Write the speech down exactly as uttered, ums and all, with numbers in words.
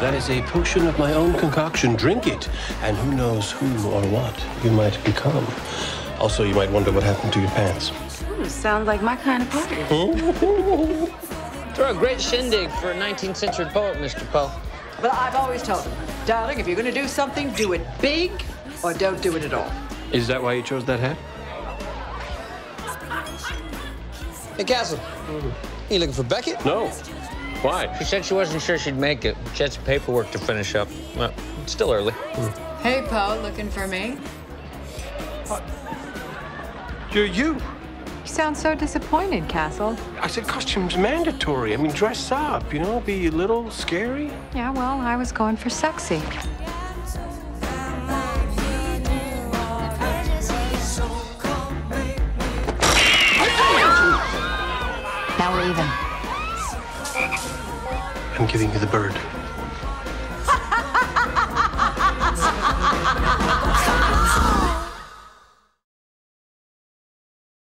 That is a potion of my own concoction. Drink it, and who knows who or what you might become. Also, you might wonder what happened to your pants. Ooh, sounds like my kind of party. Throw a great shindig for a nineteenth century poet, Mister Poe. But I've always told him, darling, if you're going to do something, do it big or don't do it at all. Is that why you chose that hat? Hey, Castle. You looking for Beckett? No. Why? She said she wasn't sure she'd make it. She had some paperwork to finish up. Well, it's still early. Hey, Poe, looking for me? You're you. You sound so disappointed, Castle. I said costume's mandatory. I mean, dress up, you know, be a little scary. Yeah, well, I was going for sexy. Now we're even. I'm giving you the bird.